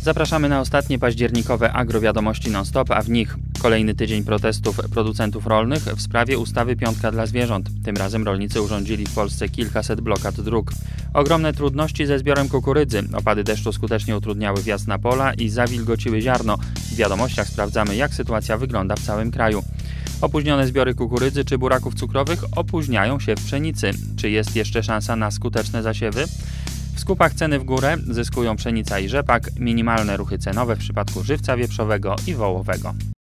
Zapraszamy na ostatnie październikowe agrowiadomości non-stop, a w nich kolejny tydzień protestów producentów rolnych w sprawie ustawy Piątka dla zwierząt. Tym razem rolnicy urządzili w Polsce kilkaset blokad dróg. Ogromne trudności ze zbiorem kukurydzy. Opady deszczu skutecznie utrudniały wjazd na pola i zawilgociły ziarno. W wiadomościach sprawdzamy, jak sytuacja wygląda w całym kraju. Opóźnione zbiory kukurydzy czy buraków cukrowych opóźniają się w pszenicy. Czy jest jeszcze szansa na skuteczne zasiewy? W skupach ceny w górę zyskują pszenica i rzepak, minimalne ruchy cenowe w przypadku żywca wieprzowego i wołowego.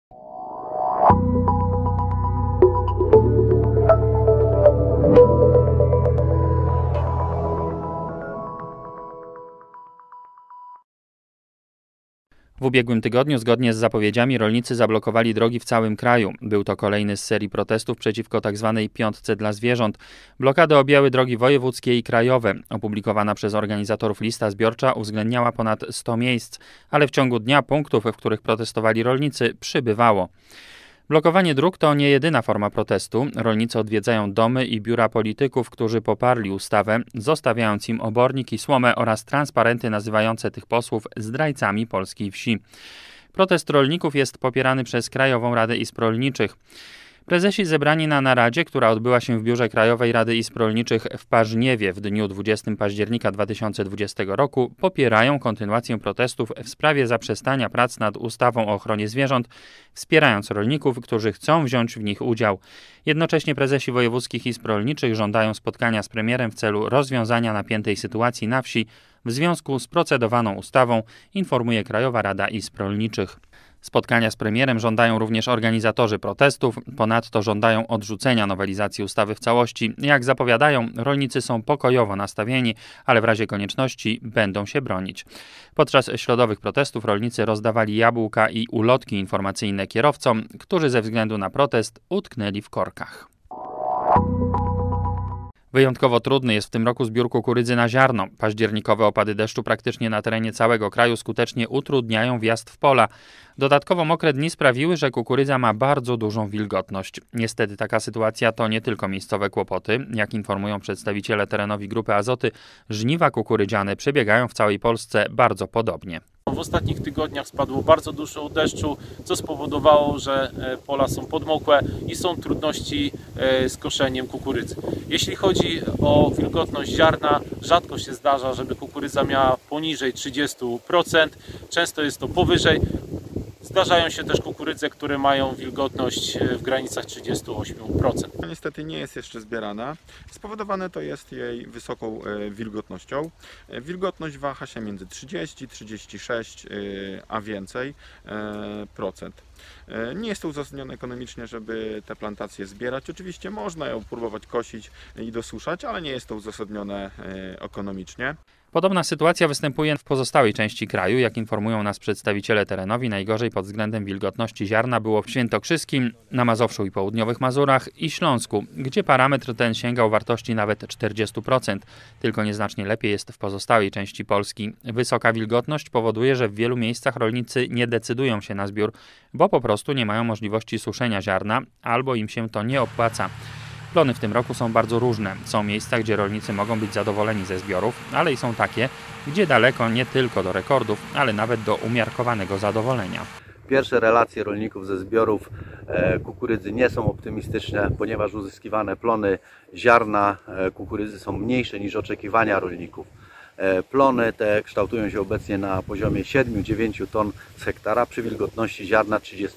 W ubiegłym tygodniu, zgodnie z zapowiedziami, rolnicy zablokowali drogi w całym kraju. Był to kolejny z serii protestów przeciwko tzw. Piątce dla zwierząt. Blokady objęły drogi wojewódzkie i krajowe. Opublikowana przez organizatorów lista zbiorcza uwzględniała ponad 100 miejsc, ale w ciągu dnia punktów, w których protestowali rolnicy, przybywało. Blokowanie dróg to nie jedyna forma protestu. Rolnicy odwiedzają domy i biura polityków, którzy poparli ustawę, zostawiając im obornik i słomę oraz transparenty nazywające tych posłów zdrajcami polskiej wsi. Protest rolników jest popierany przez Krajową Radę Izb Rolniczych. Prezesi zebrani na naradzie, która odbyła się w biurze Krajowej Rady Izb Rolniczych w Parzniewie w dniu 20 października 2020 roku, popierają kontynuację protestów w sprawie zaprzestania prac nad ustawą o ochronie zwierząt, wspierając rolników, którzy chcą wziąć w nich udział. Jednocześnie prezesi wojewódzkich izb rolniczych żądają spotkania z premierem w celu rozwiązania napiętej sytuacji na wsi w związku z procedowaną ustawą, informuje Krajowa Rada Izb Rolniczych. Spotkania z premierem żądają również organizatorzy protestów. Ponadto żądają odrzucenia nowelizacji ustawy w całości. Jak zapowiadają, rolnicy są pokojowo nastawieni, ale w razie konieczności będą się bronić. Podczas środowych protestów rolnicy rozdawali jabłka i ulotki informacyjne kierowcom, którzy ze względu na protest utknęli w korkach. Wyjątkowo trudny jest w tym roku zbiór kukurydzy na ziarno. Październikowe opady deszczu praktycznie na terenie całego kraju skutecznie utrudniają wjazd w pola. Dodatkowo mokre dni sprawiły, że kukurydza ma bardzo dużą wilgotność. Niestety taka sytuacja to nie tylko miejscowe kłopoty. Jak informują przedstawiciele terenowi Grupy Azoty, żniwa kukurydziane przebiegają w całej Polsce bardzo podobnie. W ostatnich tygodniach spadło bardzo dużo deszczu, co spowodowało, że pola są podmokłe i są trudności z koszeniem kukurydzy. Jeśli chodzi o wilgotność ziarna, rzadko się zdarza, żeby kukurydza miała poniżej 30%, często jest to powyżej. Zdarzają się też kukurydze, które mają wilgotność w granicach 38%. Niestety nie jest jeszcze zbierana. Spowodowane to jest jej wysoką wilgotnością. Wilgotność waha się między 30-36 a więcej procent. Nie jest to uzasadnione ekonomicznie, żeby te plantacje zbierać. Oczywiście można ją próbować kosić i dosuszać, ale nie jest to uzasadnione ekonomicznie. Podobna sytuacja występuje w pozostałej części kraju. Jak informują nas przedstawiciele terenowi, najgorzej pod względem wilgotności ziarna było w Świętokrzyskim, na Mazowszu i południowych Mazurach i Śląsku, gdzie parametr ten sięgał wartości nawet 40%. Tylko nieznacznie lepiej jest w pozostałej części Polski. Wysoka wilgotność powoduje, że w wielu miejscach rolnicy nie decydują się na zbiór, bo po prostu nie mają możliwości suszenia ziarna albo im się to nie opłaca. Plony w tym roku są bardzo różne. Są miejsca, gdzie rolnicy mogą być zadowoleni ze zbiorów, ale i są takie, gdzie daleko nie tylko do rekordów, ale nawet do umiarkowanego zadowolenia. Pierwsze relacje rolników ze zbiorów kukurydzy nie są optymistyczne, ponieważ uzyskiwane plony ziarna kukurydzy są mniejsze niż oczekiwania rolników. Plony te kształtują się obecnie na poziomie 7-9 ton z hektara przy wilgotności ziarna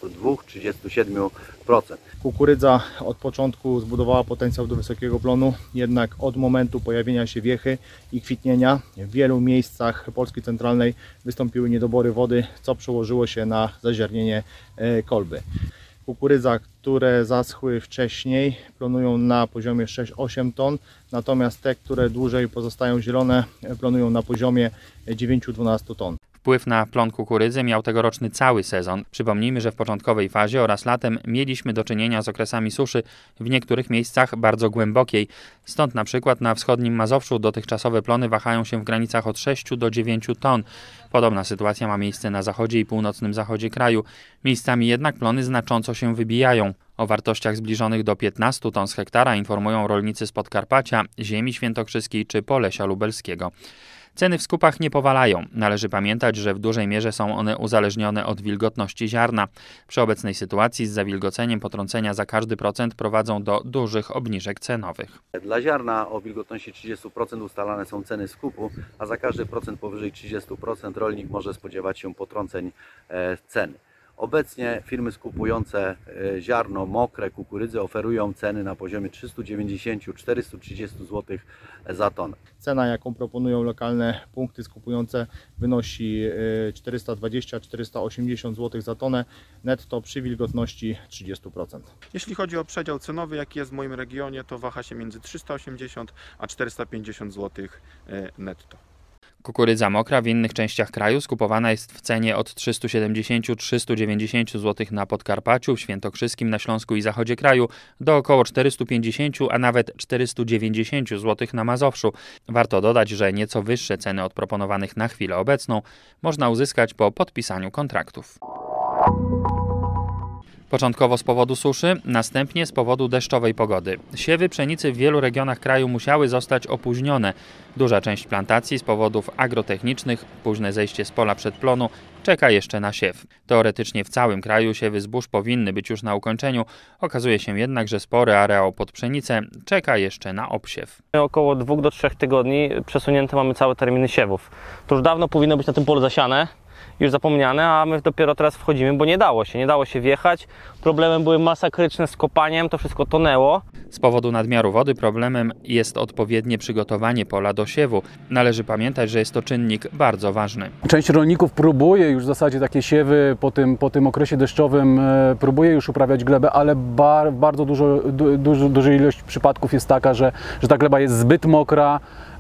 32-37%. Kukurydza od początku zbudowała potencjał do wysokiego plonu, jednak od momentu pojawienia się wiechy i kwitnienia w wielu miejscach Polski centralnej wystąpiły niedobory wody, co przełożyło się na zaziarnienie kolby. Kukurydza, które zaschły wcześniej, plonują na poziomie 6-8 ton, natomiast te, które dłużej pozostają zielone, plonują na poziomie 9-12 ton. Wpływ na plon kukurydzy miał tegoroczny cały sezon. Przypomnijmy, że w początkowej fazie oraz latem mieliśmy do czynienia z okresami suszy, w niektórych miejscach bardzo głębokiej. Stąd na przykład na wschodnim Mazowszu dotychczasowe plony wahają się w granicach od 6 do 9 ton. Podobna sytuacja ma miejsce na zachodzie i północnym zachodzie kraju. Miejscami jednak plony znacząco się wybijają. O wartościach zbliżonych do 15 ton z hektara informują rolnicy z Podkarpacia, Ziemi Świętokrzyskiej czy Polesia Lubelskiego. Ceny w skupach nie powalają. Należy pamiętać, że w dużej mierze są one uzależnione od wilgotności ziarna. Przy obecnej sytuacji z zawilgoceniem potrącenia za każdy procent prowadzą do dużych obniżek cenowych. Dla ziarna o wilgotności 30% ustalane są ceny skupu, a za każdy procent powyżej 30% rolnik może spodziewać się potrąceń ceny. Obecnie firmy skupujące ziarno mokre kukurydzy oferują ceny na poziomie 390-430 zł za tonę. Cena, jaką proponują lokalne punkty skupujące, wynosi 420-480 zł za tonę netto przy wilgotności 30%. Jeśli chodzi o przedział cenowy, jaki jest w moim regionie, to waha się między 380 a 450 zł netto. Kukurydza mokra w innych częściach kraju skupowana jest w cenie od 370-390 zł na Podkarpaciu, w Świętokrzyskim, na Śląsku i zachodzie kraju do około 450, a nawet 490 zł na Mazowszu. Warto dodać, że nieco wyższe ceny od proponowanych na chwilę obecną można uzyskać po podpisaniu kontraktów. Początkowo z powodu suszy, następnie z powodu deszczowej pogody. Siewy pszenicy w wielu regionach kraju musiały zostać opóźnione. Duża część plantacji z powodów agrotechnicznych, późne zejście z pola przedplonu, czeka jeszcze na siew. Teoretycznie w całym kraju siewy zbóż powinny być już na ukończeniu. Okazuje się jednak, że spory areał pod pszenicę czeka jeszcze na obsiew. Około 2 do 3 tygodni przesunięte mamy całe terminy siewów. To już dawno powinno być na tym polu zasiane, już zapomniane, a my dopiero teraz wchodzimy, bo nie dało się wjechać. Problemem były masakryczne z kopaniem, to wszystko tonęło. Z powodu nadmiaru wody problemem jest odpowiednie przygotowanie pola do siewu. Należy pamiętać, że jest to czynnik bardzo ważny. Część rolników próbuje już w zasadzie takie siewy po tym okresie deszczowym, próbuje już uprawiać glebę, ale bardzo duża ilość przypadków jest taka, że ta gleba jest zbyt mokra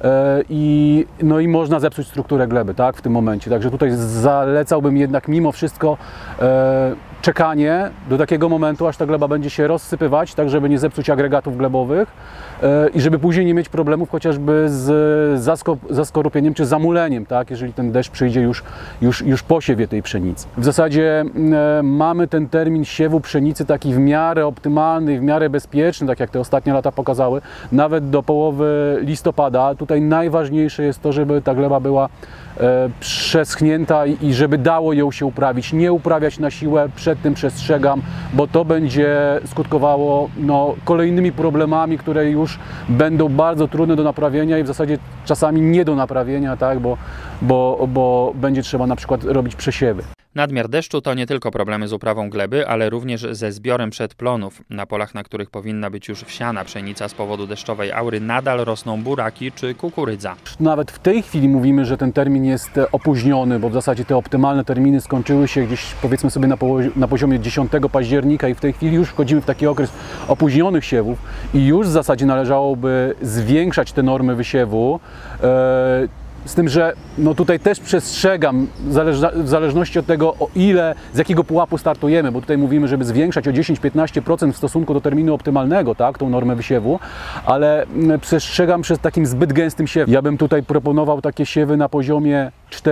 i można zepsuć strukturę gleby, tak, w tym momencie. Także tutaj zalecałbym jednak mimo wszystko czekanie do takiego momentu, aż ta gleba będzie się rozsypywać, tak żeby nie zepsuć agregatów glebowych i żeby później nie mieć problemów chociażby z zaskorupieniem czy zamuleniem, tak, jeżeli ten deszcz przyjdzie już po siewie tej pszenicy. W zasadzie mamy ten termin siewu pszenicy taki w miarę optymalny, w miarę bezpieczny, tak jak te ostatnie lata pokazały, nawet do połowy listopada. Tutaj najważniejsze jest to, żeby ta gleba była przeschnięta i żeby dało ją się uprawić. Nie uprawiać na siłę, przed tym przestrzegam, bo to będzie skutkowało kolejnymi problemami, które już będą bardzo trudne do naprawienia i w zasadzie czasami nie do naprawienia, tak, bo będzie trzeba na przykład robić przesiewy. Nadmiar deszczu to nie tylko problemy z uprawą gleby, ale również ze zbiorem przedplonów. Na polach, na których powinna być już wsiana pszenica z powodu deszczowej aury, nadal rosną buraki czy kukurydza. Nawet w tej chwili mówimy, że ten termin jest opóźniony, bo w zasadzie te optymalne terminy skończyły się gdzieś, powiedzmy sobie, na poziomie 10 października i w tej chwili już wchodzimy w taki okres opóźnionych siewów i już w zasadzie należałoby zwiększać te normy wysiewu. Z tym, że tutaj też przestrzegam, w zależności od tego, z jakiego pułapu startujemy, bo tutaj mówimy, żeby zwiększać o 10-15% w stosunku do terminu optymalnego, tak, tą normę wysiewu, ale przestrzegam przed takim zbyt gęstym siewem. Ja bym tutaj proponował takie siewy na poziomie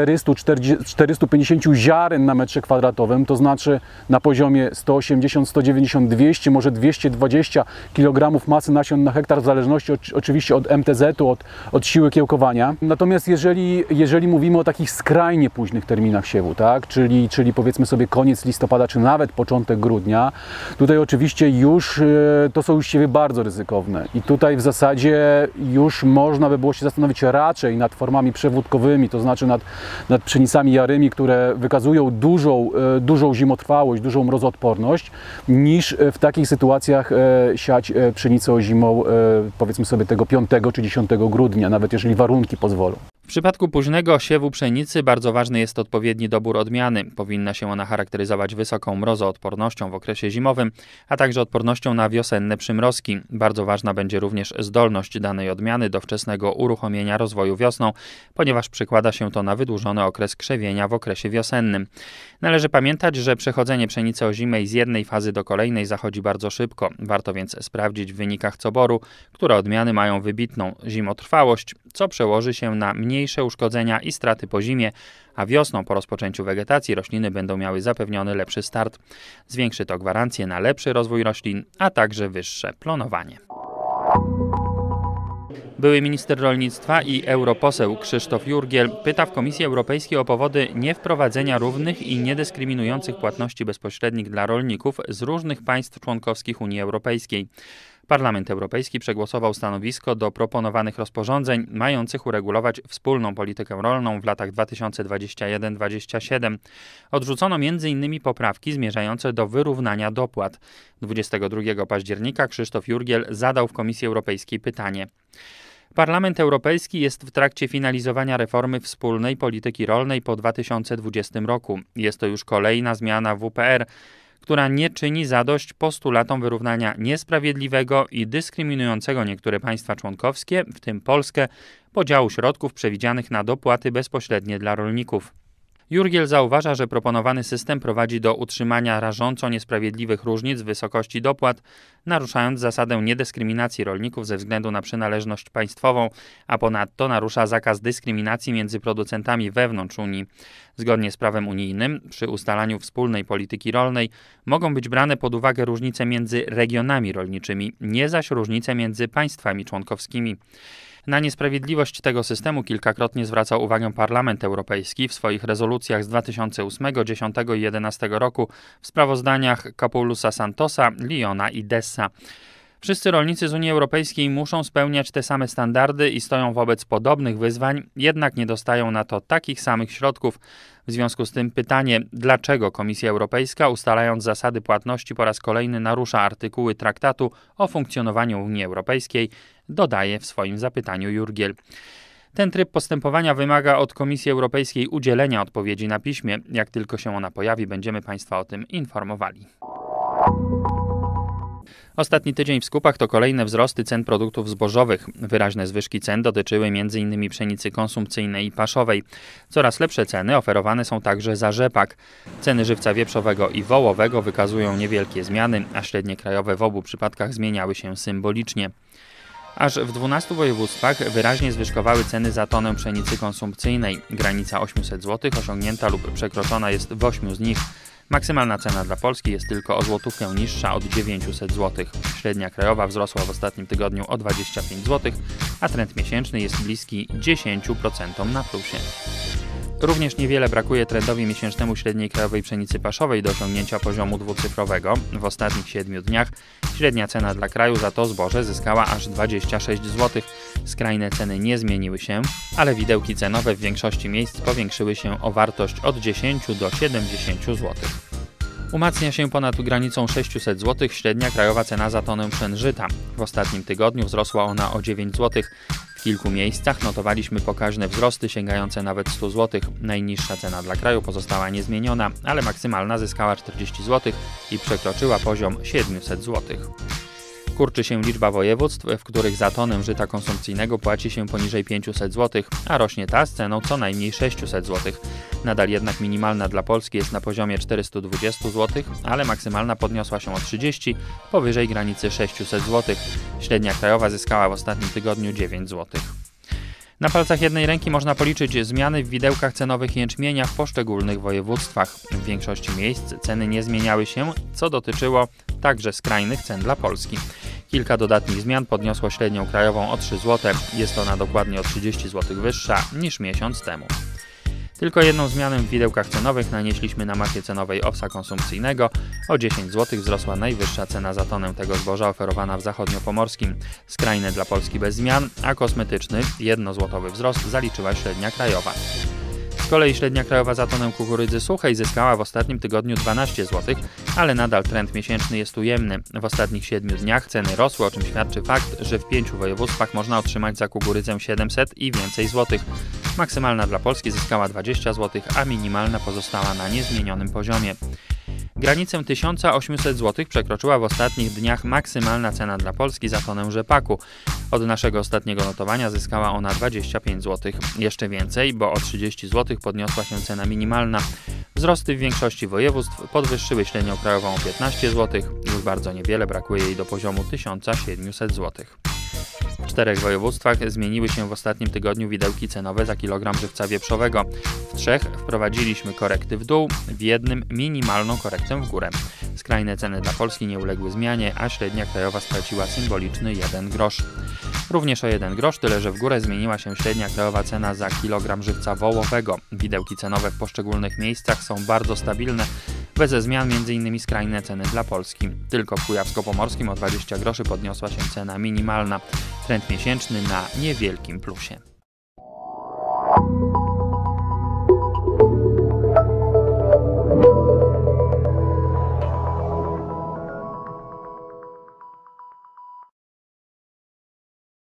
400-450 ziaren na metrze kwadratowym, to znaczy na poziomie 180, 190, 200, może 220 kg masy nasion na hektar, w zależności oczywiście od MTZ-u, od siły kiełkowania. Natomiast jeżeli mówimy o takich skrajnie późnych terminach siewu, tak, czyli powiedzmy sobie koniec listopada, czy nawet początek grudnia, tutaj oczywiście już to są już siewy bardzo ryzykowne i tutaj w zasadzie już można by było się zastanowić raczej nad formami przewódkowymi, to znaczy nad pszenicami jarymi, które wykazują dużą zimotrwałość, dużą mrozoodporność, niż w takich sytuacjach siać pszenicę ozimą, powiedzmy sobie tego 5 czy 10 grudnia, nawet jeżeli warunki pozwolą. W przypadku późnego siewu pszenicy bardzo ważny jest odpowiedni dobór odmiany. Powinna się ona charakteryzować wysoką mrozoodpornością w okresie zimowym, a także odpornością na wiosenne przymrozki. Bardzo ważna będzie również zdolność danej odmiany do wczesnego uruchomienia rozwoju wiosną, ponieważ przekłada się to na wydłużony okres krzewienia w okresie wiosennym. Należy pamiętać, że przechodzenie pszenicy ozimej z jednej fazy do kolejnej zachodzi bardzo szybko. Warto więc sprawdzić w wynikach coboru, które odmiany mają wybitną zimotrwałość, co przełoży się na mniejsze uszkodzenia i straty po zimie, a wiosną po rozpoczęciu wegetacji rośliny będą miały zapewniony lepszy start. Zwiększy to gwarancję na lepszy rozwój roślin, a także wyższe plonowanie. Były minister rolnictwa i europoseł Krzysztof Jurgiel pyta w Komisji Europejskiej o powody niewprowadzenia równych i niedyskryminujących płatności bezpośrednich dla rolników z różnych państw członkowskich Unii Europejskiej. Parlament Europejski przegłosował stanowisko do proponowanych rozporządzeń mających uregulować wspólną politykę rolną w latach 2021-2027. Odrzucono m.in. poprawki zmierzające do wyrównania dopłat. 22 października Krzysztof Jurgiel zadał w Komisji Europejskiej pytanie. Parlament Europejski jest w trakcie finalizowania reformy wspólnej polityki rolnej po 2020 roku. Jest to już kolejna zmiana WPR, która nie czyni zadość postulatom wyrównania niesprawiedliwego i dyskryminującego niektóre państwa członkowskie, w tym Polskę, podziału środków przewidzianych na dopłaty bezpośrednie dla rolników. Jurgiel zauważa, że proponowany system prowadzi do utrzymania rażąco niesprawiedliwych różnic w wysokości dopłat, naruszając zasadę niedyskryminacji rolników ze względu na przynależność państwową, a ponadto narusza zakaz dyskryminacji między producentami wewnątrz Unii. Zgodnie z prawem unijnym, przy ustalaniu wspólnej polityki rolnej mogą być brane pod uwagę różnice między regionami rolniczymi, nie zaś różnice między państwami członkowskimi. Na niesprawiedliwość tego systemu kilkakrotnie zwracał uwagę Parlament Europejski w swoich rezolucjach z 2008, 2010 i 2011 roku w sprawozdaniach Capoulusa Santosa, Lyona i Dessa. Wszyscy rolnicy z Unii Europejskiej muszą spełniać te same standardy i stoją wobec podobnych wyzwań, jednak nie dostają na to takich samych środków. W związku z tym pytanie, dlaczego Komisja Europejska, ustalając zasady płatności, po raz kolejny narusza artykuły traktatu o funkcjonowaniu Unii Europejskiej, dodaje w swoim zapytaniu Jurgiel. Ten tryb postępowania wymaga od Komisji Europejskiej udzielenia odpowiedzi na piśmie. Jak tylko się ona pojawi, będziemy Państwa o tym informowali. Ostatni tydzień w skupach to kolejne wzrosty cen produktów zbożowych. Wyraźne zwyżki cen dotyczyły m.in. pszenicy konsumpcyjnej i paszowej. Coraz lepsze ceny oferowane są także za rzepak. Ceny żywca wieprzowego i wołowego wykazują niewielkie zmiany, a średnie krajowe w obu przypadkach zmieniały się symbolicznie. Aż w 12 województwach wyraźnie zwyżkowały ceny za tonę pszenicy konsumpcyjnej. Granica 800 zł osiągnięta lub przekroczona jest w 8 z nich. Maksymalna cena dla Polski jest tylko o złotówkę niższa od 900 zł. Średnia krajowa wzrosła w ostatnim tygodniu o 25 zł, a trend miesięczny jest bliski 10% na plusie. Również niewiele brakuje trendowi miesięcznemu średniej krajowej pszenicy paszowej do osiągnięcia poziomu dwucyfrowego. W ostatnich 7 dniach średnia cena dla kraju za to zboże zyskała aż 26 zł. Skrajne ceny nie zmieniły się, ale widełki cenowe w większości miejsc powiększyły się o wartość od 10 do 70 zł. Umacnia się ponad granicą 600 zł średnia krajowa cena za tonę pszen żyta. W ostatnim tygodniu wzrosła ona o 9 zł. W kilku miejscach notowaliśmy pokaźne wzrosty sięgające nawet 100 zł. Najniższa cena dla kraju pozostała niezmieniona, ale maksymalna zyskała 40 zł i przekroczyła poziom 700 zł. Kurczy się liczba województw, w których za tonę żyta konsumpcyjnego płaci się poniżej 500 zł, a rośnie ta z ceną co najmniej 600 zł. Nadal jednak minimalna dla Polski jest na poziomie 420 zł, ale maksymalna podniosła się o 30 powyżej granicy 600 zł. Średnia krajowa zyskała w ostatnim tygodniu 9 zł. Na palcach jednej ręki można policzyć zmiany w widełkach cenowych jęczmienia w poszczególnych województwach. W większości miejsc ceny nie zmieniały się, co dotyczyło także skrajnych cen dla Polski. Kilka dodatnich zmian podniosło średnią krajową o 3 zł. Jest ona dokładnie o 30 zł wyższa niż miesiąc temu. Tylko jedną zmianę w widełkach cenowych nanieśliśmy na mapie cenowej owsa konsumpcyjnego. O 10 zł wzrosła najwyższa cena za tonę tego zboża oferowana w zachodniopomorskim. Skrajne dla Polski bez zmian, a kosmetyczny 1-złotowy wzrost zaliczyła średnia krajowa. Z kolei średnia krajowa za tonę kukurydzy suchej zyskała w ostatnim tygodniu 12 zł, ale nadal trend miesięczny jest ujemny. W ostatnich 7 dniach ceny rosły, o czym świadczy fakt, że w 5 województwach można otrzymać za kukurydzę 700 i więcej złotych. Maksymalna dla Polski zyskała 20 zł, a minimalna pozostała na niezmienionym poziomie. Granicę 1800 zł przekroczyła w ostatnich dniach maksymalna cena dla Polski za tonę rzepaku. Od naszego ostatniego notowania zyskała ona 25 zł. Jeszcze więcej, bo o 30 zł podniosła się cena minimalna. Wzrosty w większości województw podwyższyły średnią krajową o 15 zł. Już bardzo niewiele brakuje jej do poziomu 1700 zł. W 4 województwach zmieniły się w ostatnim tygodniu widełki cenowe za kilogram żywca wieprzowego. W 3 wprowadziliśmy korekty w dół, w jednym minimalną korektę w górę. Skrajne ceny dla Polski nie uległy zmianie, a średnia krajowa straciła symboliczny 1 grosz. również o 1 grosz, tyle że w górę zmieniła się średnia krajowa cena za kilogram żywca wołowego. Widełki cenowe w poszczególnych miejscach są bardzo stabilne, bez zmian m.in. skrajne ceny dla Polski. Tylko w Kujawsko-Pomorskim o 20 groszy podniosła się cena minimalna. Trend miesięczny na niewielkim plusie.